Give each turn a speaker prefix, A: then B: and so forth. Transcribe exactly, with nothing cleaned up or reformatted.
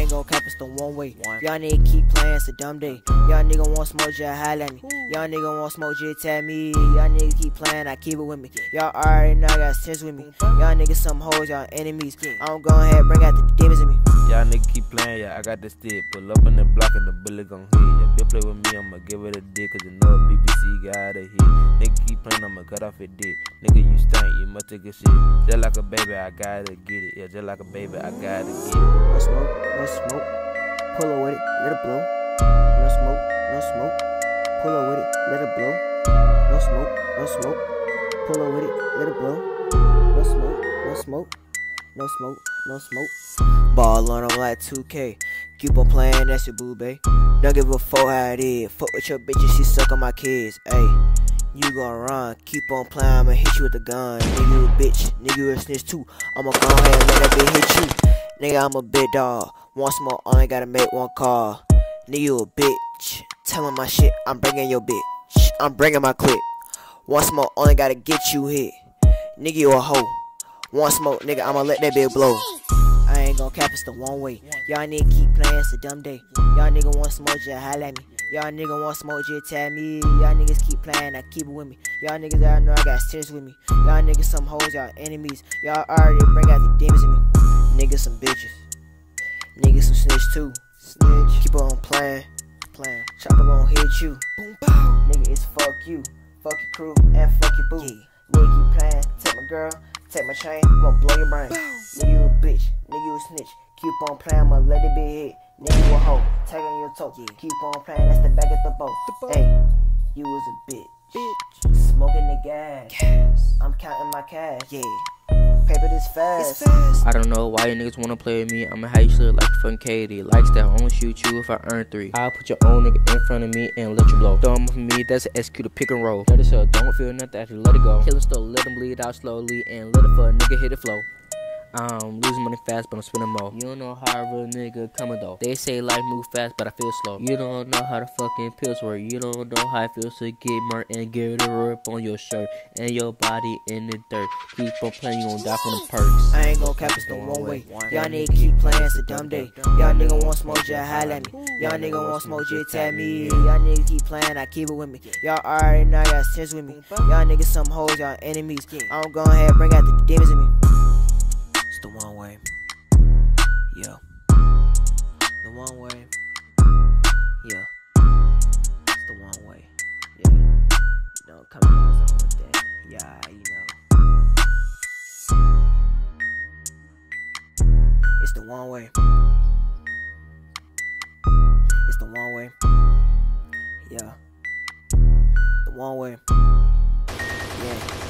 A: ain't gon' cap, it's the one way. Y'all nigga keep playing, it's a dumb day. Y'all nigga want smoke, just holla at me. Y'all nigga want smoke, just tell me. Y'all nigga keep playing, I keep it with me. Y'all already know I got sense with me. Y'all niggas some hoes, y'all enemies. I'm gon' ahead, bring out the demons in me.
B: Y'all niggas keep playing, yeah, I got the stick. Pull up in the block and the bullet gon' hit. Yeah, bitch play with me, I'ma give it a dick. Cause you know B B C got a hit. Nigga keep playing, I'ma cut off your dick. Nigga, you stink, you must take a shit. Just like a baby, I gotta get it. Yeah, just like a baby, I gotta get it.
A: No smoke, no smoke. Pull up with it, let it blow. No smoke, no smoke. Pull up with it, let it blow. No smoke, no smoke. Pull up with it, let it blow. No smoke, no smoke. No smoke, no smoke. Ball on them like two K. Keep on playing, that's your boo, babe. Don't give a fuck how it is. Fuck with your bitches, she suck on my kids. Ayy, you gon' run. Keep on playing, I'ma hit you with the gun. Nigga, you a bitch. Nigga, you a snitch too. I'ma go ahead and let that bitch hit you. Nigga, I'm a big dog. One smoke, only gotta make one call. Nigga, you a bitch. Tell him my shit, I'm bringing your bitch. I'm bringing my clip. One smoke, only gotta get you hit. Nigga, you a hoe. One smoke, nigga, I'ma let that bitch blow. I ain't gon' cap, it's the one way. Y'all nigga keep playing, it's a dumb day. Y'all nigga want smoke, just holla at me. Y'all nigga want smoke, just tell me. Y'all niggas keep playing, I keep it with me. Y'all niggas already know I got serious with me. Y'all niggas some hoes, y'all enemies. Y'all already bring out the demons in me. Niggas some bitches. Niggas some snitch too. Snitch. Keep on playing. Playing. Chopper gon' hit you. Boom, pow. Nigga, it's fuck you. Fuck your crew and fuck your boo. Yeah. Nigga keep playing, take my girl. Take my chain, gon' blow your brain. Nigga, you a bitch, nigga, you a snitch. Keep on playing, I'ma let it be hit. Nigga, you a hoe, tag on your toe. Keep on playing, that's the back at the boat. Hey, you was a bitch. bitch. Smoking the gas. gas. I'm counting my cash. Yeah. Paper this fast. fast.
C: I don't know why you niggas wanna play with me. I'ma have you slip like fucking Katie. Likes that, I'll only shoot you if I earn three. I'll put your own nigga in front of me and let you blow. Throw him for me, that's an execute a pick and roll. Let it show, don't feel nothing after let it go. Kill him still, let him bleed out slowly and let it for a nigga hit the flow. I'm losing money fast, but I'm spending more. You don't know how a real nigga coming though. They say life move fast, but I feel slow. You don't know how the fucking pills work. You don't know how it feels to get murked and get a rip on your shirt and your body in the dirt. Keep on playing, you gon' die from the perks.
A: I ain't gon' cap, it's the one way. Y'all nigga keep playing, it's a dumb day. Y'all nigga want smoke, just holla at me. Y'all nigga want smoke, just tag me. Y'all nigga keep playing, I keep it with me. Y'all already know I got sense with me. Y'all niggas some hoes, y'all enemies. I'm gon' ahead, bring out the demons in me. It's the one way. Yeah. The one way. Yeah. It's the one way. Yeah. Don't come in my zone with that. Yeah, you know. It's the one way. It's the one way. Yeah. The one way. Yeah.